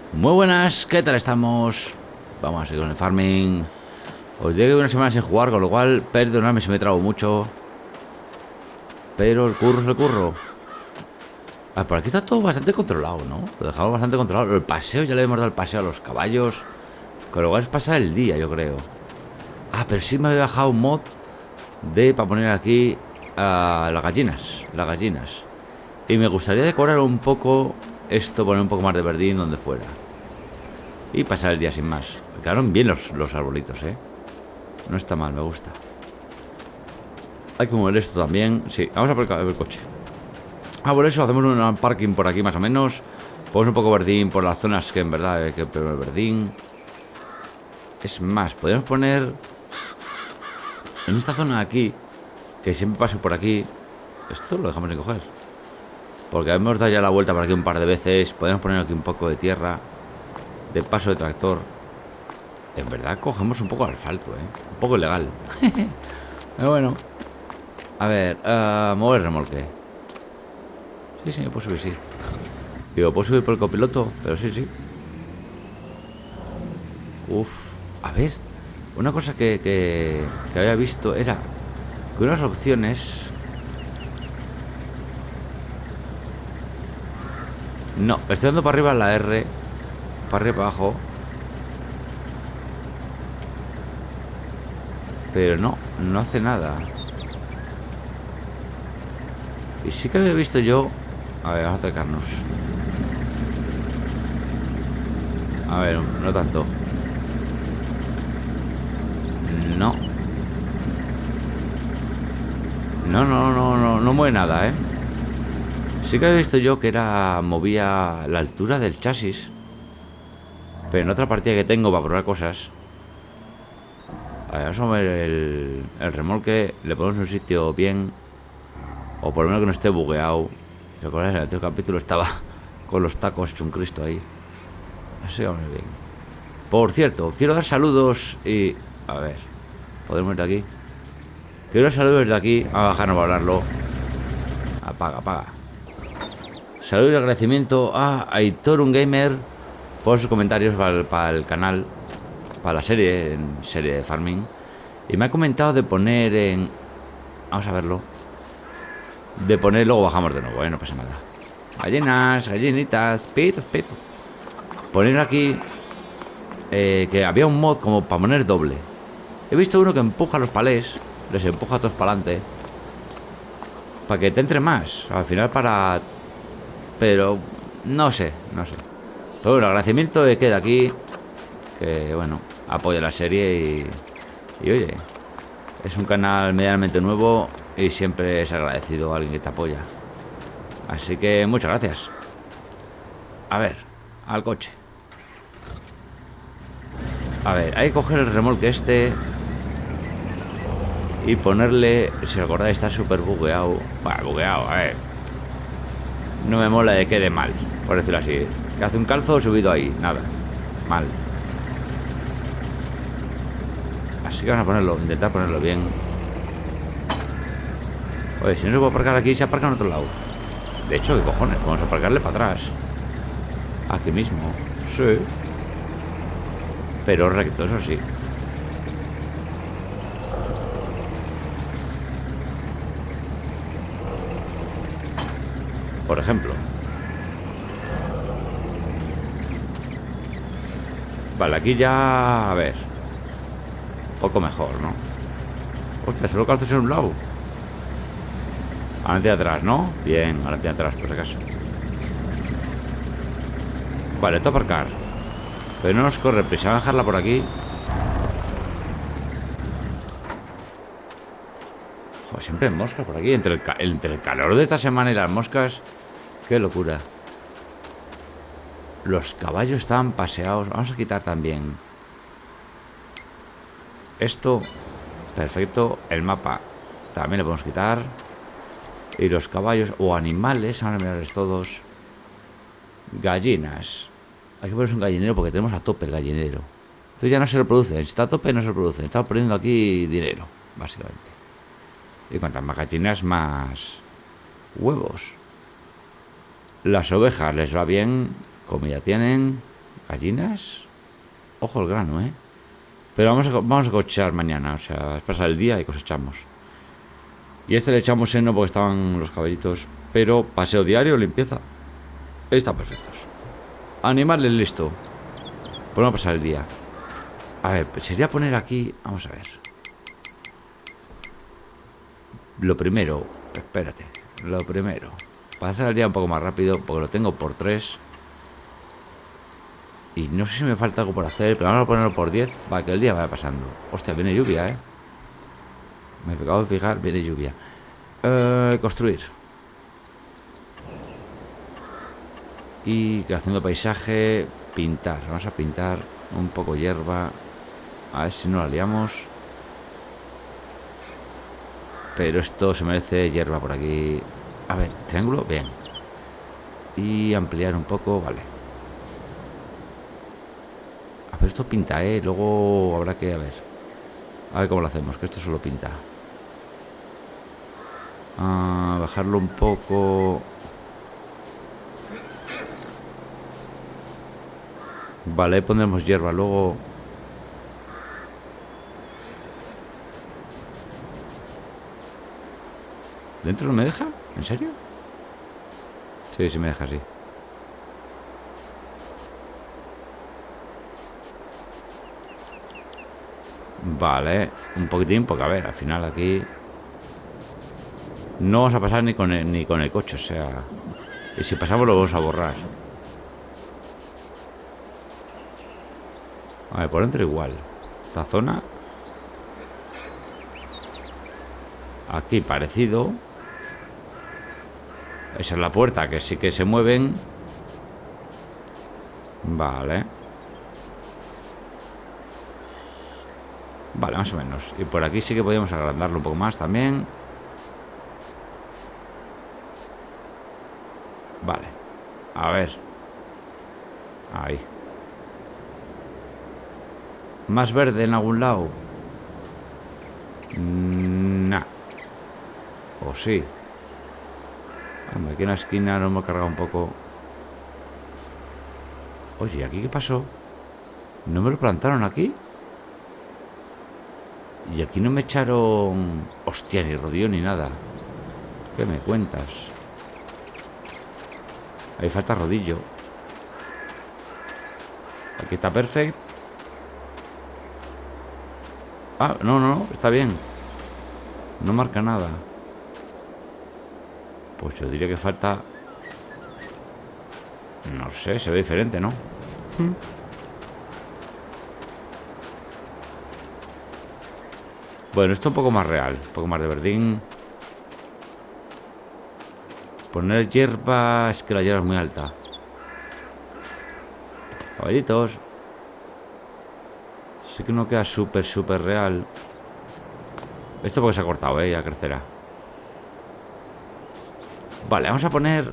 Muy buenas, ¿qué tal estamos? Vamos a seguir con el farming. Os llegué una semana sin jugar, con lo cual, perdonadme si me trago mucho. Pero el curro es el curro. Ah, por aquí está todo bastante controlado, ¿no? Lo dejamos bastante controlado. El paseo, ya le hemos dado el paseo a los caballos. Con lo cual es pasar el día, yo creo. Ah, pero sí me había bajado un mod para poner aquí las gallinas. Las gallinas. Y me gustaría decorar un poco esto, poner un poco más de verdín donde fuera. Y pasar el día sin más. Quedaron bien los arbolitos, ¿eh? No está mal, me gusta. Hay que mover esto también. Sí, vamos a aparcar el coche. Por eso hacemos un parking por aquí más o menos. Ponemos un poco verdín por las zonas que en verdad hay que poner verdín. Es más, podríamos poner en esta zona de aquí, que siempre paso por aquí. Esto lo dejamos sin coger, porque hemos dado ya la vuelta por aquí un par de veces. Podemos poner aquí un poco de tierra, de paso de tractor. En verdad cogemos un poco de asfalto, un poco ilegal. Pero bueno. A ver, mover el remolque. Sí, puedo subir, sí. Digo, puedo subir por el copiloto, pero sí. Uf, a ver. Una cosa que había visto era que unas opciones... No, estoy dando para arriba la R, para arriba para abajo. Pero no hace nada. Y sí que había visto yo... A ver, vamos a acercarnos. A ver, no tanto. No. No mueve nada, ¿eh? Sí que había visto yo que movía la altura del chasis. Pero en otra partida que tengo para probar cosas. A ver, vamos a mover el remolque. Le ponemos en un sitio bien. O por lo menos que no esté bugueado. ¿Recordáis? En el anterior capítulo estaba con los tacos hecho un Cristo ahí. Así vamos bien. Por cierto, quiero dar saludos y... A ver, ¿podemos ir de aquí? Quiero dar saludos desde aquí. Vamos a bajarnos para hablarlo. Apaga. Saludos y agradecimiento a Aitor un Gamer por sus comentarios para el canal, para la serie de farming. Y me ha comentado de poner en... Vamos a verlo. De poner, luego bajamos de nuevo, no pasa nada. Gallinas, gallinitas, pitos. Poner aquí que había un mod como para poner doble. He visto uno que empuja los palés, les empuja a todos para adelante, para que te entre más. Al final para... Pero no sé. Pero bueno, agradecimiento de que de aquí, que bueno, apoya la serie y oye, es un canal medianamente nuevo y siempre es agradecido a alguien que te apoya. Así que muchas gracias. A ver, al coche. A ver, hay que coger el remolque este y ponerle, si recordáis, está súper bugueado. Bueno, bugueado, a ver. No me mola de que quede mal, por decirlo así. Que hace un calzo subido ahí, nada. Mal. Así que vamos a ponerlo, intentar ponerlo bien. Oye, si no se puede aparcar aquí, se aparca en otro lado. De hecho, ¿qué cojones? Vamos a aparcarle para atrás. Aquí mismo. Sí. Pero recto, eso sí. Por ejemplo. Vale, aquí ya... A ver. Poco mejor, ¿no? Hostia, solo calzos en un lado. Adelante y atrás, ¿no? Bien, adelante y atrás, por si acaso. Vale, esto aparcar. Pero no nos corre prisa. Vamos a dejarla por aquí. Joder, siempre hay moscas por aquí. Entre el calor de esta semana y las moscas. Qué locura. Los caballos estaban paseados. Vamos a quitar también esto. Perfecto. El mapa también le podemos quitar. Y los caballos o animales. Vamos a mirarles todos. Gallinas. Hay que ponerse un gallinero porque tenemos a tope el gallinero. Entonces ya no se reproducen. Si está a tope no se reproducen. Estamos poniendo aquí dinero, básicamente. Y cuantas más gallinas, más huevos. Las ovejas les va bien, como ya tienen. Gallinas. Ojo el grano, ¿eh? Pero vamos a cosechar mañana. O sea, es pasar el día y cosechamos. Y este le echamos seno porque estaban los caballitos. Pero paseo diario, limpieza. Está perfectos. Animales listo. Podemos pasar el día. A ver, sería poner aquí. Vamos a ver. Lo primero. Espérate. Lo primero. Para hacer el día un poco más rápido. Porque lo tengo por 3. Y no sé si me falta algo por hacer. Pero vamos a ponerlo por 10. Para que el día vaya pasando. Hostia, viene lluvia, ¿eh? Me acabo de fijar. Viene lluvia. Construir. Y haciendo paisaje. Pintar. Vamos a pintar un poco hierba. A ver si no la liamos. Pero esto se merece hierba por aquí. A ver, triángulo, bien. Y ampliar un poco, vale. A ver, esto pinta, ¿eh? Luego habrá que, a ver cómo lo hacemos, que esto solo pinta. Bajarlo un poco. Vale, pondremos hierba luego. ¿Dentro no me deja? ¿En serio? Sí, sí me deja, sí. Vale, un poquitín, porque a ver, al final aquí no vamos a pasar ni con el coche, o sea. Y si pasamos lo vamos a borrar. A ver, por dentro igual. Esta zona. Aquí parecido. Esa es la puerta, que sí que se mueven. Vale. Vale, más o menos. Y por aquí sí que podríamos agrandarlo un poco más también. Vale. A ver. Ahí. ¿Más verde en algún lado? Nah. O sí. Hombre, aquí en la esquina lo hemos cargado un poco. Oye, ¿aquí qué pasó? ¿No me lo plantaron aquí? Y aquí no me echaron... Hostia, ni rodillo ni nada. ¿Qué me cuentas? Ahí falta rodillo. Aquí está perfecto. Ah, no, no, no, está bien. No marca nada. Pues yo diría que falta... No sé, se ve diferente, ¿no? Bueno, esto un poco más real. Un poco más de verdín. Poner hierba... Es que la hierba es muy alta. Caballitos. Sí que no queda súper real. Esto porque se ha cortado, ya crecerá. Vale, vamos a poner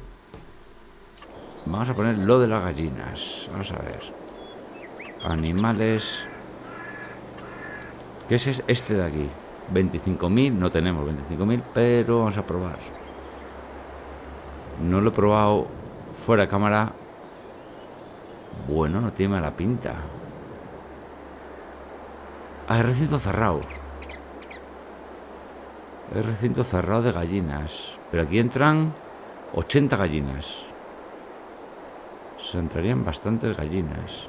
lo de las gallinas. Vamos a ver. Animales. ¿Qué es este de aquí? 25.000, no tenemos 25.000, pero vamos a probar. No lo he probado fuera de cámara. Bueno, no tiene mala pinta. Ah, es recinto cerrado. Es recinto cerrado de gallinas. Pero aquí entran 80 gallinas. Se entrarían bastantes gallinas.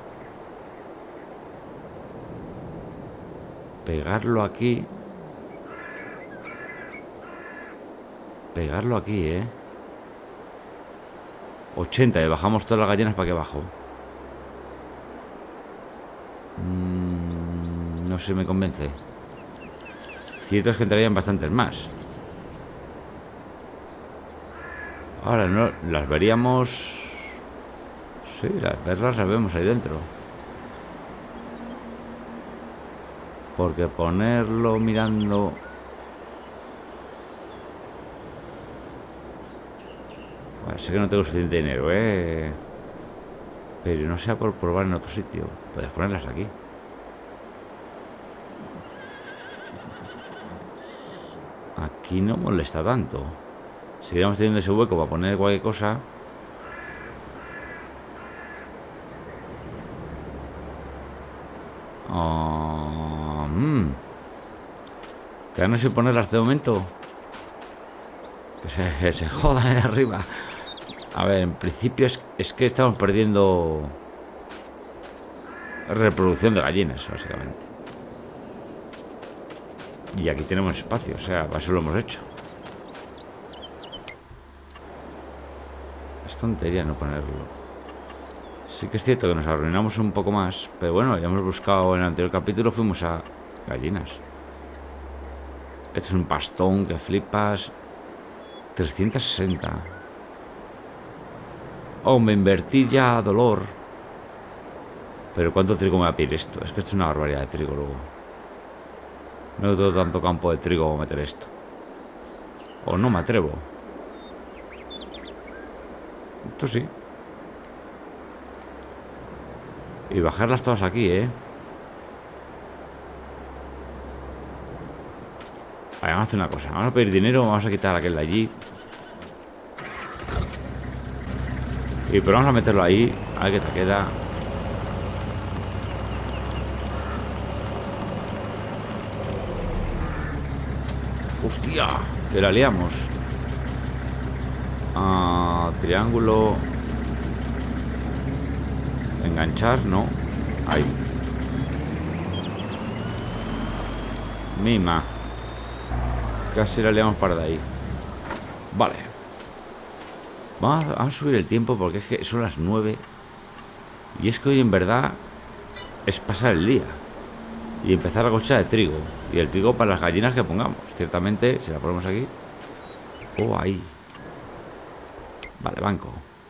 Pegarlo aquí. Pegarlo aquí, 80, y bajamos todas las gallinas para aquí abajo. No sé si me convence. Cierto es que entrarían bastantes más. Ahora no las veríamos. Sí, las vemos ahí dentro. Porque ponerlo mirando... Bueno, sé que no tengo suficiente dinero, pero no sea por probar en otro sitio. Puedes ponerlas aquí. Aquí no molesta tanto. Seguiremos teniendo ese hueco para poner cualquier cosa. Oh, quedarnos sin ponerlas de momento. Que se jodan ahí arriba. A ver, en principio es que estamos perdiendo reproducción de gallinas, básicamente. Y aquí tenemos espacio, o sea, para eso lo hemos hecho. Es tontería no ponerlo. Sí que es cierto que nos arruinamos un poco más, pero bueno, ya hemos buscado en el anterior capítulo, fuimos a gallinas. Este es un pastón que flipas. 360. Oh, me invertí ya, dolor. Pero ¿cuánto trigo me va a pedir esto? Es que esto es una barbaridad de trigo luego. No tengo tanto campo de trigo para meter esto. O no me atrevo. Esto sí. Y bajarlas todas aquí, ¿eh? Vale, vamos a hacer una cosa. Vamos a pedir dinero, vamos a quitar aquel de allí. Y pero vamos a meterlo ahí. A ver qué te queda. ¡Hostia! Que la liamos. Triángulo. Enganchar, no. Ahí. Mima. Casi la liamos para de ahí. Vale. Vamos a subir el tiempo porque es que son las 9. Y es que hoy en verdad es pasar el día. Y empezar la cosecha de trigo. Y el trigo para las gallinas que pongamos. Ciertamente, si la ponemos aquí. Oh, ahí. Vale, banco.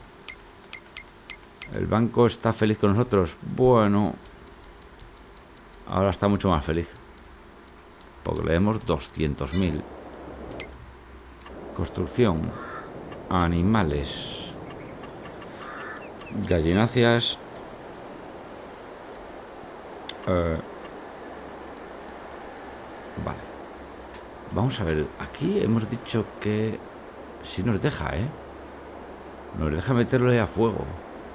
El banco está feliz con nosotros. Bueno. Ahora está mucho más feliz. Porque le demos 200.000. Construcción. Animales. Gallináceas. Vale. Vamos a ver. Aquí hemos dicho que... Si nos deja, ¿eh? Nos deja meterlo ahí a fuego.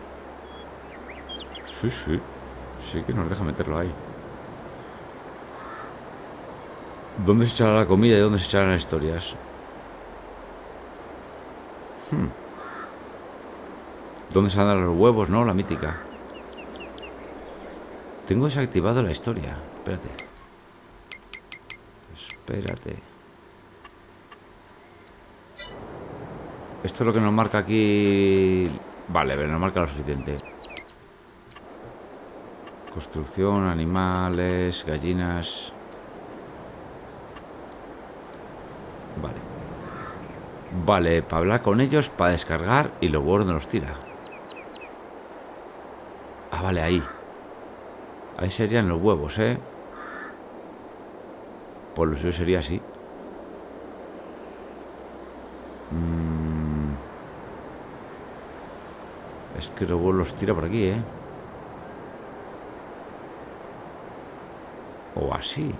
Sí, sí. Sí que nos deja meterlo ahí. ¿Dónde se echará la comida y dónde se echarán las historias? ¿Dónde se dan los huevos, no? La mítica. Tengo desactivado la historia. Espérate. Espérate. Esto es lo que nos marca aquí. Vale, pero nos marca lo suficiente. Construcción, animales, gallinas. Vale. Vale, para hablar con ellos, para descargar y los huevos no los tira. Ah, vale, ahí. Ahí serían los huevos, ¿eh? Pues lo suyo sería así. Es que los huevos los tira por aquí, ¿eh? O así.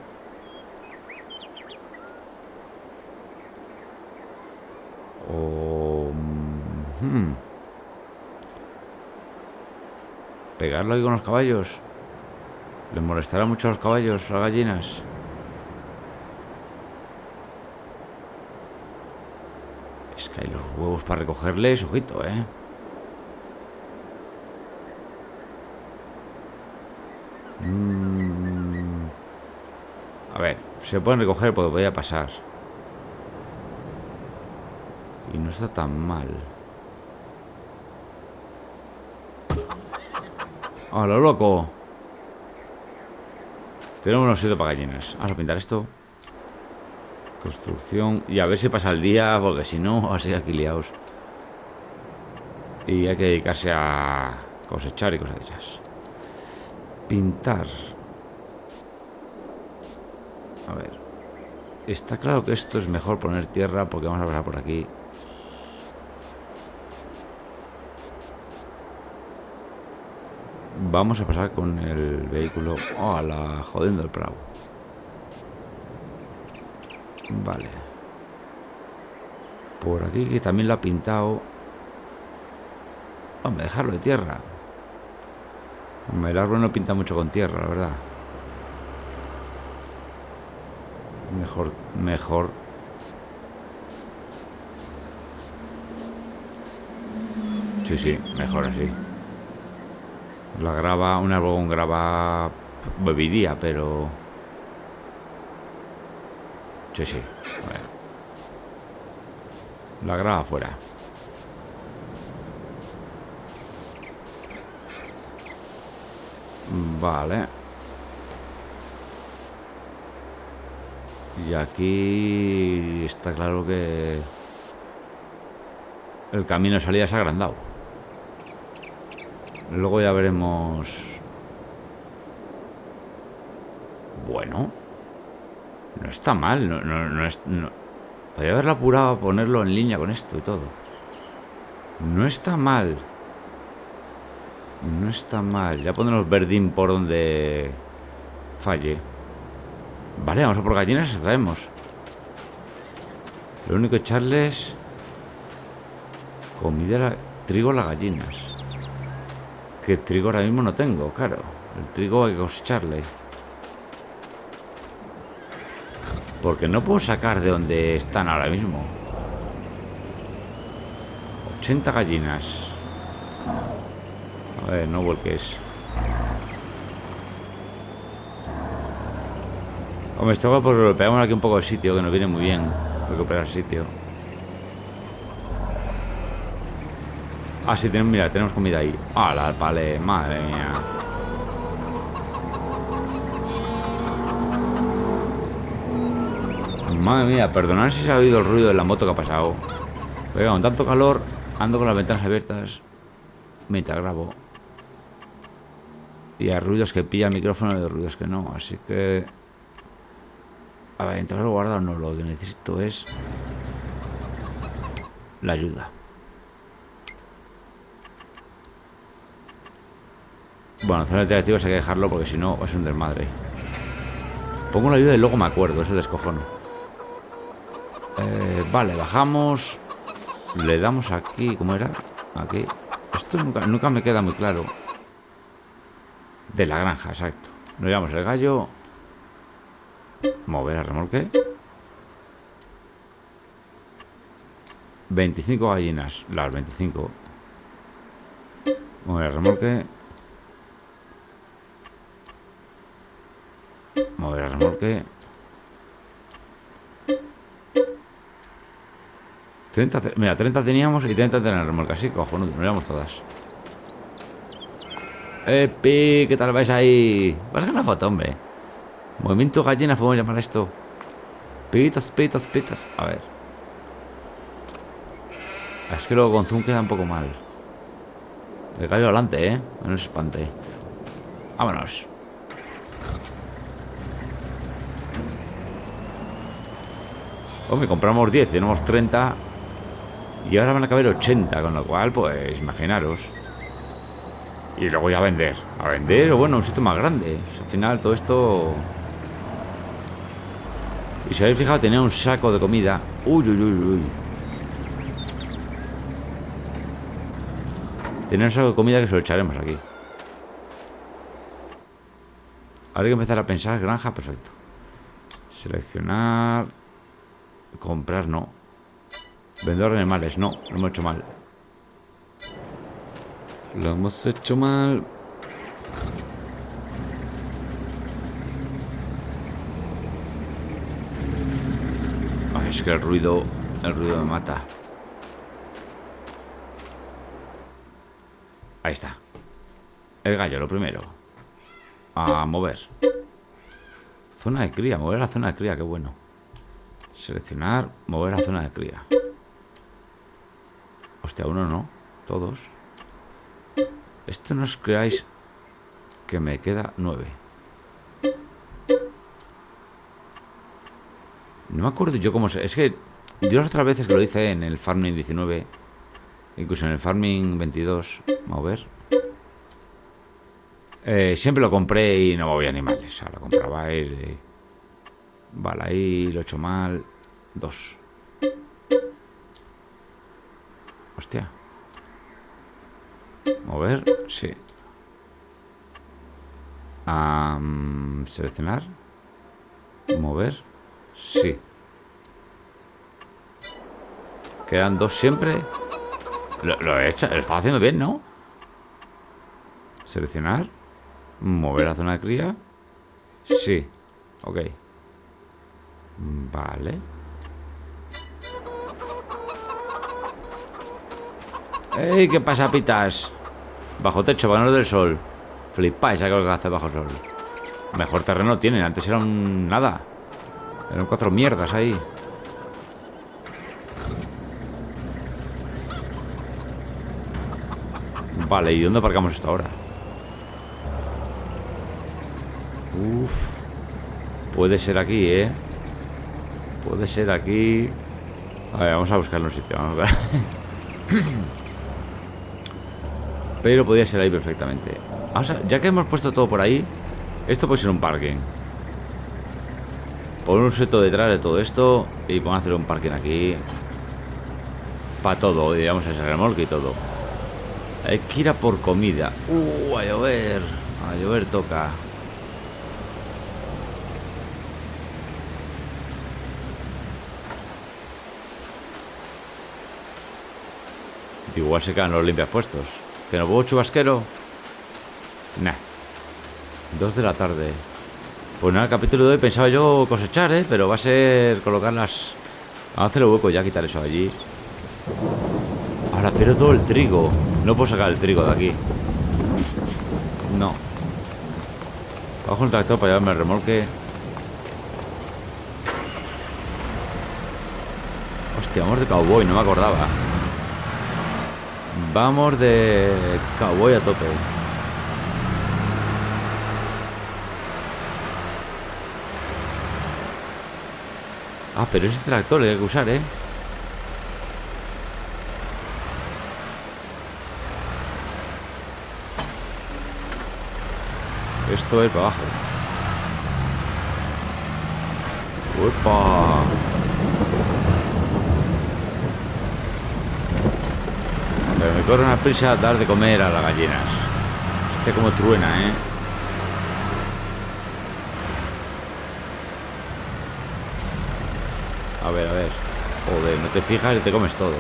O... Pegarlo ahí con los caballos. ¿Les molestará mucho a los caballos, las gallinas? Es que hay los huevos para recogerles, ojito, ¿eh? A ver, se pueden recoger porque podría pasar. Y no está tan mal. ¡A lo loco! Tenemos unos sitios para gallinas. Vamos a pintar esto. Construcción. Y a ver si pasa el día, porque si no, vamos a seguir aquí liados. Y hay que dedicarse a cosechar y cosas de esas. Pintar. A ver. Está claro que esto es mejor poner tierra porque vamos a pasar por aquí. Vamos a pasar con el vehículo. Oh, la jodiendo el prado. Vale. Por aquí que también lo ha pintado. Hombre, dejarlo de tierra. Hombre, el árbol no pinta mucho con tierra, la verdad. Mejor, mejor. Sí, sí, mejor así. La grava, un árbol con grava bebiría, pero... Sí, sí. A ver. La grava fuera. Vale. Y aquí está claro que el camino de salida se ha agrandado. Luego ya veremos. Bueno, no está mal. Podría haberlo apurado a ponerlo en línea con esto y todo. No está mal. No está mal. Ya pondremos verdín por donde falle. Vale, vamos a por gallinas y traemos. Lo único que echarles comida, trigo a las gallinas. Que trigo ahora mismo no tengo, claro. El trigo hay que cosecharle. Porque no puedo sacar de donde están ahora mismo. 80 gallinas. A ver, no vuelques. Hombre, esto va porque pegamos aquí un poco de sitio, que nos viene muy bien recuperar sitio. Ah, sí, tenemos, mira, tenemos comida ahí. ¡Hala, vale! Madre mía. Madre mía, perdonad si se ha oído el ruido de la moto que ha pasado. Pero con tanto calor, ando con las ventanas abiertas mientras grabo. Y hay ruidos que pilla el micrófono y hay ruidos que no. Así que... A ver, entrar guardado no. Lo que necesito es... la ayuda. Bueno, zona alternativas hay que dejarlo porque si no va a ser un desmadre. Pongo la ayuda y luego me acuerdo. Eso descojono. Vale, bajamos. Le damos aquí. ¿Cómo era? Aquí. Esto nunca me queda muy claro. De la granja, exacto. Nos llevamos el gallo. Mover a remolque. 25 gallinas. Las 25. Mover a remolque. Mover a remolque. 30, mira, 30 teníamos y 30 tenían el remolque. Así, cojonudo, nos llevamos todas. ¡Epi! ¿Qué tal vais ahí? Vas a ganar foto, hombre. Movimiento gallina, podemos llamar a esto. Pitas, pitas, pitas. A ver. Es que luego con zoom queda un poco mal. El gallo adelante, ¿eh? No se espante. Vámonos. Hombre, compramos 10, tenemos 30. Y ahora van a caber 80, con lo cual, pues, imaginaros. Y luego ya a vender. A vender, o bueno, un sitio más grande. Al final, todo esto... Y si habéis fijado, tenía un saco de comida. Uy, uy, uy, uy. Tenía un saco de comida que se lo echaremos aquí. Ahora hay que empezar a pensar. Granja, perfecto. Seleccionar. Comprar, no. Vendedor de animales, no. Lo hemos hecho mal. Lo hemos hecho mal. Ay, es que el ruido me mata. Ahí está. El gallo, lo primero. A mover. Zona de cría, mover a la zona de cría, qué bueno. Seleccionar, mover a la zona de cría. Hostia, uno no. Todos. Esto no os creáis que me queda 9. No me acuerdo yo cómo se... Es que yo las otras veces que lo hice en el Farming 19, incluso en el Farming 22, mover, siempre lo compré y no movía animales. O sea, lo compraba y... Vale, ahí lo he hecho mal. 2. Hostia. Mover, sí. Seleccionar. Mover. Sí. Quedan dos siempre. Lo he hecho, lo estaba haciendo bien, ¿no? Seleccionar. Mover la zona de cría. Sí. Ok. Vale. ¡Ey! ¿Qué pasa, pitas? Bajo techo, vanos del sol. Flipáis, ¿sabes lo que hace bajo el sol? Mejor terreno tienen. Antes era un nada. Eran 4 mierdas ahí. Vale, ¿y dónde aparcamos esto ahora? Uf. Puede ser aquí, ¿eh? Puede ser aquí. A ver, vamos a buscar un sitio. Vamos a ver. Pero podría ser ahí perfectamente. Vamos a, ya que hemos puesto todo por ahí, esto puede ser un parking. Poner un seto detrás de todo esto y vamos a hacer un parking aquí. Para todo, digamos, ese remolque y todo. Hay que ir a por comida. A llover. A llover toca. Igual se quedan los limpias puestos. ¿Que no hubo chubasquero? Nah. 2 de la tarde. Pues nada, el capítulo de hoy pensaba yo cosechar, ¿eh? Pero va a ser colocarlas. Vamos a hacer el hueco ya, quitar eso allí. Ahora pierdo todo el trigo. No puedo sacar el trigo de aquí. No. Bajo un tractor para llevarme el remolque. Hostia, vamos de cowboy, no me acordaba. Vamos de cowboy a tope. Ah, pero ese tractor le hay que usar, ¿eh? Esto es para abajo. ¡Uepa! Pero me corre una prisa dar de comer a las gallinas. Hostia, como truena, ¿eh? A ver, a ver. Joder, no te fijas y te comes todo.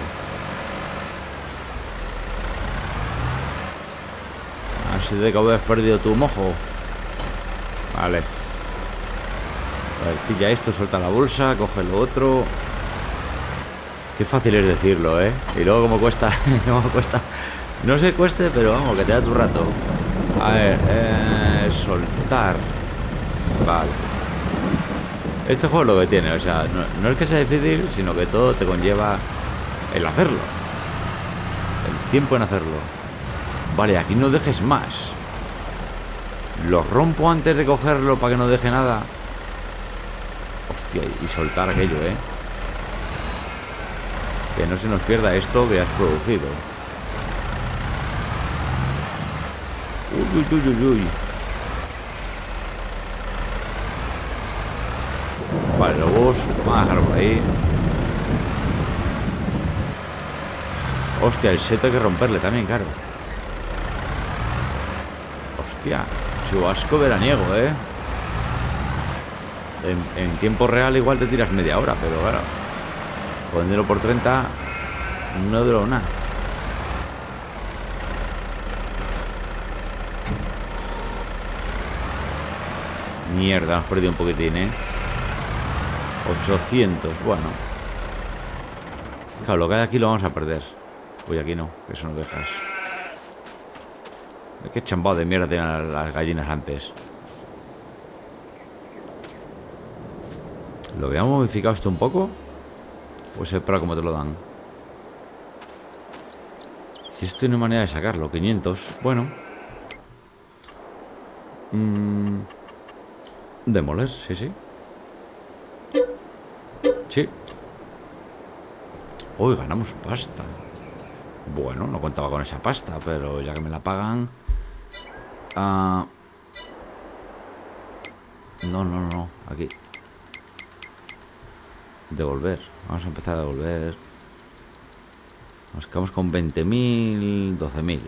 Así de que has perdido tu mojo. Vale. A ver, pilla esto, suelta la bolsa, coge lo otro. Qué fácil es decirlo, ¿eh? Y luego como cuesta, como cuesta. No se cueste, pero vamos, que te da tu rato. A ver, soltar. Vale. Este juego es lo que tiene, o sea, no es que sea difícil, sino que todo te conlleva el hacerlo. El tiempo en hacerlo. Vale, aquí no dejes más. Lo rompo antes de cogerlo para que no deje nada. Hostia, y soltar aquello, ¿eh? Que no se nos pierda esto que has producido. Uy, uy, uy, uy, uy. Vale, los huevos vamos a dejarlo por ahí. Hostia, el seto hay que romperle también, claro. Hostia, chubasco veraniego, ¿eh? En tiempo real igual te tiras media hora, pero claro, poniéndolo por 30 no duró nada. Mierda, hemos perdido un poquitín, ¿eh? 800, bueno. Claro, lo que hay aquí lo vamos a perder. Uy, aquí no, que eso no dejas. Qué chambado de mierda tienen las gallinas antes. ¿Lo habíamos modificado esto un poco? Pues espera cómo te lo dan. Si esto no hay manera de sacarlo, 500. Bueno. Demoler, sí, sí. Sí. Uy, ganamos pasta. Bueno, no contaba con esa pasta, pero ya que me la pagan. No. Aquí. Devolver. Vamos a empezar a devolver. Nos quedamos con 20.000, 12.000.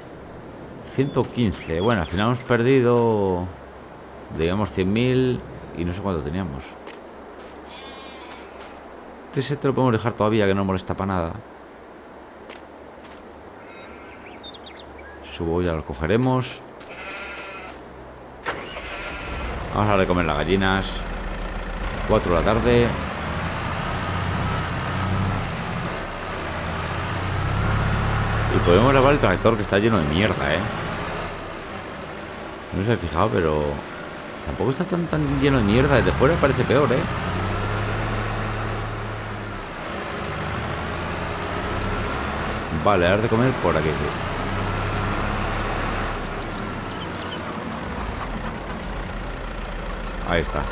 115. Bueno, al final hemos perdido, digamos, 100.000 y no sé cuánto teníamos. Ese te lo podemos dejar todavía, que no molesta para nada. Subo, ya lo cogeremos. Vamos a darle a comer las gallinas. 4 de la tarde. Y podemos lavar el tractor, que está lleno de mierda, ¿eh? No se ha fijado, pero tampoco está tan lleno de mierda. Desde fuera parece peor, ¿eh? Vale, ahora de comer por aquí, sí. Ahí está.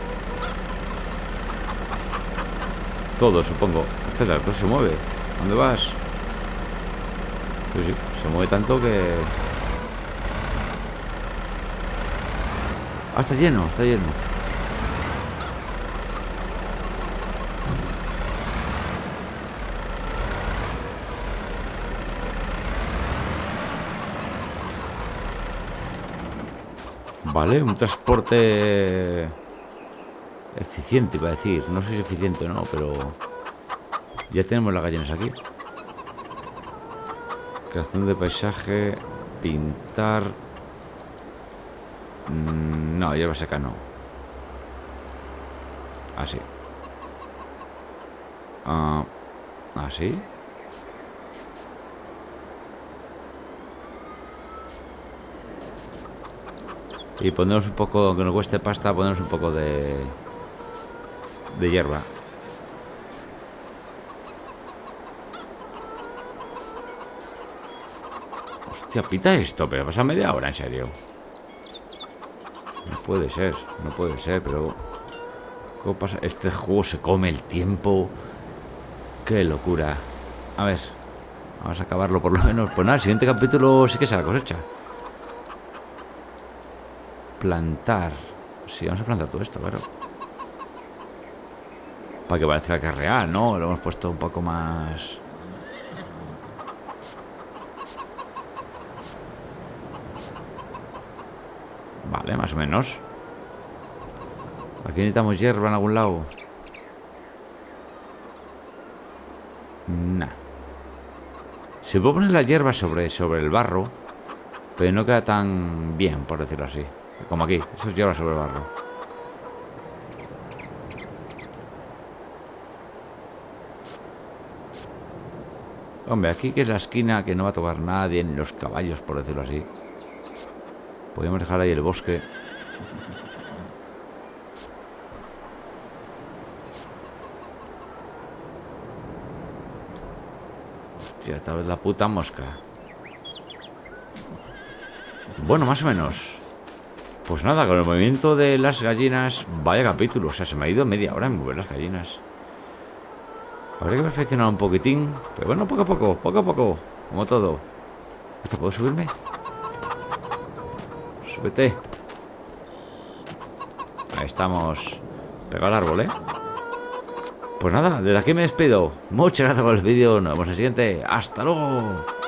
Todo, supongo. Este tractor se mueve. ¿Dónde vas? Pues sí, se mueve tanto que... Ah, está lleno, está lleno. Vale, un transporte eficiente, iba a decir. No sé si es eficiente o no, pero ya tenemos las gallinas aquí. Creación de paisaje, pintar. No, hierba seca no. Así. Así. Y ponemos un poco, aunque nos cueste pasta, ponemos un poco de hierba. Hostia, pita esto, pero pasa media hora, en serio. No puede ser, pero... ¿Cómo pasa? Este juego se come el tiempo. Qué locura. A ver, vamos a acabarlo por lo menos. Pues nada, el siguiente capítulo sí que será cosecha. Plantar. Sí, vamos a plantar todo esto, claro. Para que parezca que es real, ¿no? Lo hemos puesto un poco más... Vale, más o menos. Aquí necesitamos hierba en algún lado. Nah. Se puede poner la hierba sobre el barro, pero no queda tan bien, por decirlo así. Como aquí, eso es hierba sobre el barro. Hombre, aquí que es la esquina que no va a tocar nadie, ni los caballos, por decirlo así. Podríamos dejar ahí el bosque. Hostia, tal vez la puta mosca. Bueno, más o menos. Pues nada, con el movimiento de las gallinas, vaya capítulo. O sea, se me ha ido media hora en mover las gallinas. Habría que perfeccionar un poquitín. Pero bueno, poco a poco. Como todo. ¿Esto puedo subirme? Súbete. Ahí estamos. Pegado al árbol, ¿eh? Pues nada, desde aquí me despido. Muchas gracias por el vídeo. Nos vemos en el siguiente. ¡Hasta luego!